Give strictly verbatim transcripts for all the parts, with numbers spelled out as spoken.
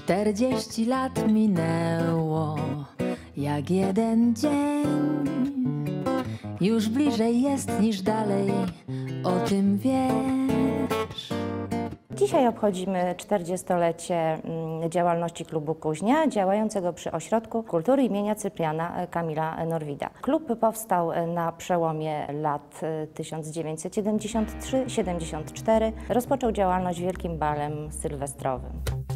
Czterdzieści lat minęło jak jeden dzień. Już bliżej jest niż dalej, o tym wiesz. Dzisiaj obchodzimy czterdziestolecie działalności Klubu Kuźnia, działającego przy Ośrodku Kultury imienia Cypriana Kamila Norwida. Klub powstał na przełomie lat tysiąc dziewięćset siedemdziesiąt trzy siedemdziesiąt cztery. Rozpoczął działalność wielkim balem sylwestrowym.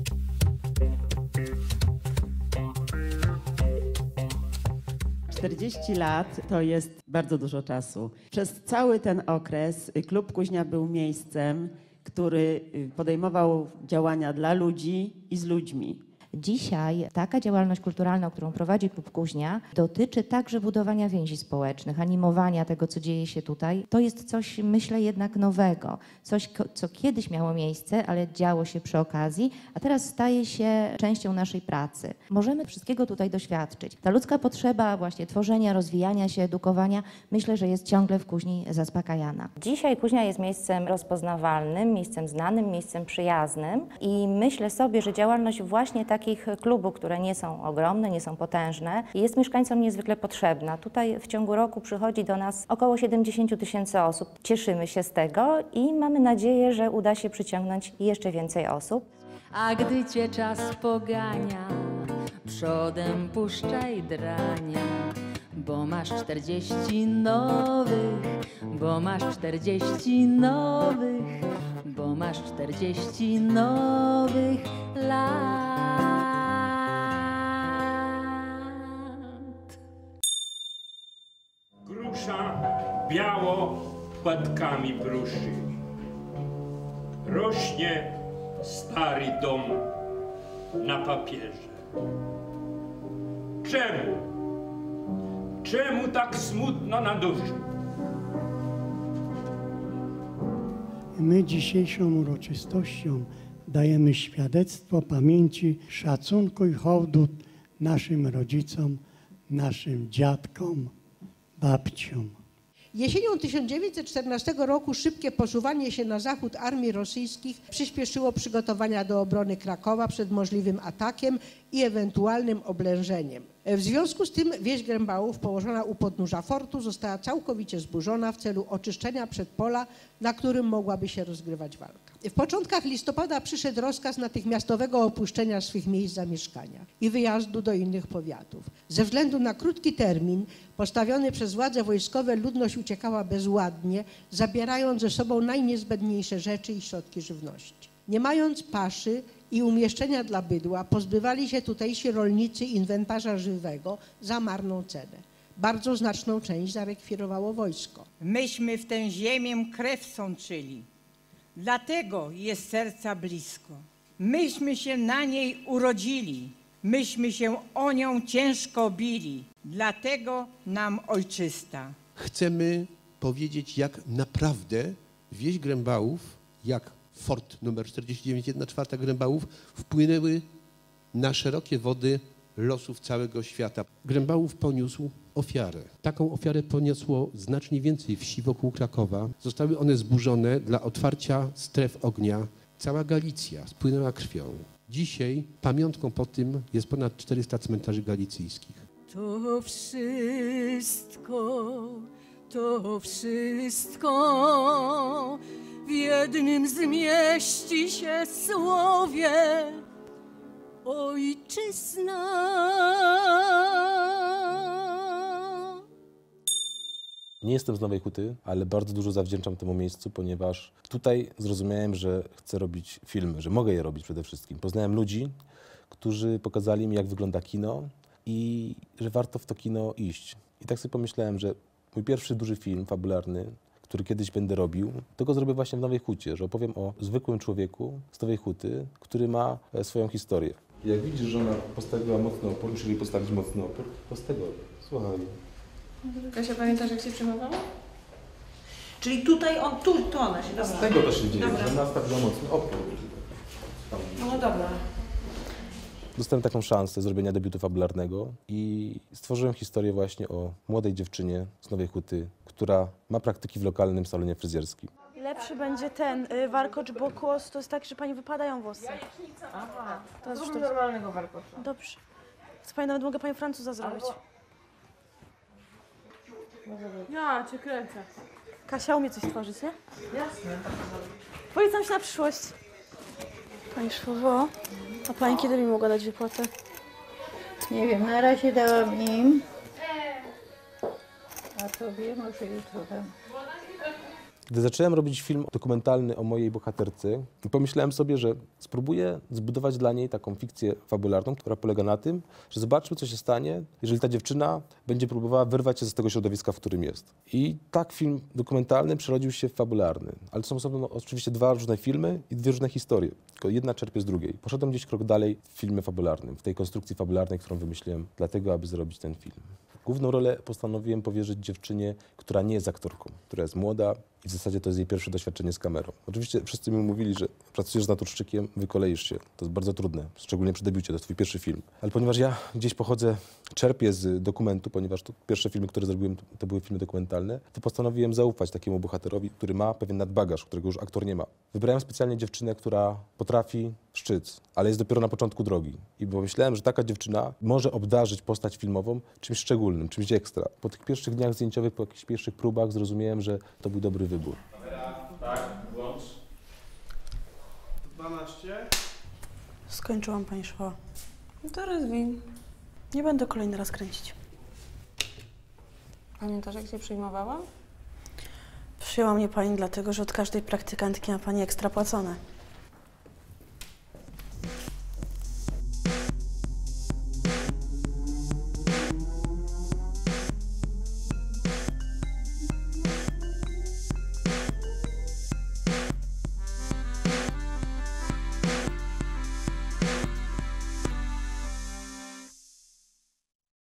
czterdzieści lat to jest bardzo dużo czasu. Przez cały ten okres Klub Kuźnia był miejscem, który podejmował działania dla ludzi i z ludźmi. Dzisiaj taka działalność kulturalna, którą prowadzi Klub Kuźnia, dotyczy także budowania więzi społecznych, animowania tego, co dzieje się tutaj. To jest coś, myślę, jednak nowego. Coś, co kiedyś miało miejsce, ale działo się przy okazji, a teraz staje się częścią naszej pracy. Możemy wszystkiego tutaj doświadczyć. Ta ludzka potrzeba właśnie tworzenia, rozwijania się, edukowania, myślę, że jest ciągle w Kuźni zaspokajana. Dzisiaj Kuźnia jest miejscem rozpoznawalnym, miejscem znanym, miejscem przyjaznym i myślę sobie, że działalność właśnie tak takich klubów, które nie są ogromne, nie są potężne, jest mieszkańcom niezwykle potrzebna. Tutaj w ciągu roku przychodzi do nas około siedemdziesiąt tysięcy osób. Cieszymy się z tego i mamy nadzieję, że uda się przyciągnąć jeszcze więcej osób. A gdy cię czas pogania, przodem puszczaj drania, bo masz czterdzieści nowych, bo masz czterdzieści nowych, bo masz czterdzieści nowych lat. Grusza biało płatkami pruszy. Rośnie stary dom na papierze. Czemu? Czemu tak smutno na duszy? My dzisiejszą uroczystością dajemy świadectwo pamięci, szacunku i hołdu naszym rodzicom, naszym dziadkom, babciom. Jesienią tysiąc dziewięćset czternastego roku szybkie posuwanie się na zachód armii rosyjskich przyspieszyło przygotowania do obrony Krakowa przed możliwym atakiem i ewentualnym oblężeniem. W związku z tym wieś Grębałów położona u podnóża fortu została całkowicie zburzona w celu oczyszczenia przedpola, na którym mogłaby się rozgrywać walka. W początkach listopada przyszedł rozkaz natychmiastowego opuszczenia swych miejsc zamieszkania i wyjazdu do innych powiatów. Ze względu na krótki termin postawiony przez władze wojskowe ludność uciekała bezładnie, zabierając ze sobą najniezbędniejsze rzeczy i środki żywności. Nie mając paszy i umieszczenia dla bydła, pozbywali się tutejsi rolnicy inwentarza żywego za marną cenę. Bardzo znaczną część zarekwirowało wojsko. Myśmy w tę ziemię krew sączyli, dlatego jest serca blisko. Myśmy się na niej urodzili, myśmy się o nią ciężko bili, dlatego nam ojczysta. Chcemy powiedzieć, jak naprawdę wieś Grębałów, jak fort numer czterdzieści dziewięć jedna czwarta Grębałów wpłynęły na szerokie wody losów całego świata. Grębałów poniósł ofiarę. Taką ofiarę poniosło znacznie więcej wsi wokół Krakowa. Zostały one zburzone dla otwarcia stref ognia. Cała Galicja spłynęła krwią. Dzisiaj pamiątką po tym jest ponad czterysta cmentarzy galicyjskich. To wszystko, to wszystko w jednym zmieści się słowie. Ojczyzna. Nie jestem z Nowej Huty, ale bardzo dużo zawdzięczam temu miejscu, ponieważ tutaj zrozumiałem, że chcę robić filmy, że mogę je robić przede wszystkim. Poznałem ludzi, którzy pokazali mi, jak wygląda kino i że warto w to kino iść. I tak sobie pomyślałem, że mój pierwszy duży film fabularny, który kiedyś będę robił, to go zrobię właśnie w Nowej Hucie, że opowiem o zwykłym człowieku z Nowej Huty, który ma swoją historię. Jak widzisz, że ona postawiła mocny opór, czyli postawić mocny opór, to z tego, słuchaj. Kasia, pamiętasz, jak się przejmowała? Czyli tutaj, on, tu, tu ona się, dobra. Z tego to się dzieje, dobra. że ona stawiła mocny opór. No dobra. Dostałem taką szansę zrobienia debiutu fabularnego i stworzyłem historię właśnie o młodej dziewczynie z Nowej Huty, która ma praktyki w lokalnym salonie fryzjerskim. Lepszy będzie ten y, warkocz, bo kłos to jest tak, że pani wypadają włosy. Aha, To jest zróbmy sztuczne. normalnego warkocza. Dobrze. Chcę pani, nawet mogę pani Francuza zrobić. Ja cię kręcę. Kasia umie coś tworzyć, nie? Jasne. Polecam się na przyszłość. Pani Szwowo, a pani kiedy mi mogła dać wypłatę? Nie wiem, na razie dałam im. A tobie może jutro dam. Gdy zacząłem robić film dokumentalny o mojej bohaterce, pomyślałem sobie, że spróbuję zbudować dla niej taką fikcję fabularną, która polega na tym, że zobaczmy, co się stanie, jeżeli ta dziewczyna będzie próbowała wyrwać się z tego środowiska, w którym jest. I tak film dokumentalny przerodził się w fabularny. Ale to są osobno oczywiście dwa różne filmy i dwie różne historie. Tylko jedna czerpie z drugiej. Poszedłem gdzieś krok dalej w filmie fabularnym, w tej konstrukcji fabularnej, którą wymyśliłem dlatego, aby zrobić ten film. Główną rolę postanowiłem powierzyć dziewczynie, która nie jest aktorką, która jest młoda i w zasadzie to jest jej pierwsze doświadczenie z kamerą. Oczywiście wszyscy mi mówili, że pracujesz z naturszczykiem, wykoleisz się. To jest bardzo trudne, szczególnie przy debiucie, to jest twój pierwszy film. Ale ponieważ ja gdzieś pochodzę, czerpię z dokumentu, ponieważ to pierwsze filmy, które zrobiłem, to były filmy dokumentalne, to postanowiłem zaufać takiemu bohaterowi, który ma pewien nadbagaż, którego już aktor nie ma. Wybrałem specjalnie dziewczynę, która potrafi szczyc, ale jest dopiero na początku drogi. I pomyślałem, że taka dziewczyna może obdarzyć postać filmową czymś szczególnym, czymś ekstra. Po tych pierwszych dniach zdjęciowych, po jakichś pierwszych próbach zrozumiałem, że to był dobry wybór. Tak, włącz. dwanaście. Skończyłam, pani Szwoła. No to rozwin. Nie będę kolejny raz kręcić. Pamiętasz, jak cię przyjmowałam? Przyjęła mnie pani dlatego, że od każdej praktykantki ma pani ekstra płacone.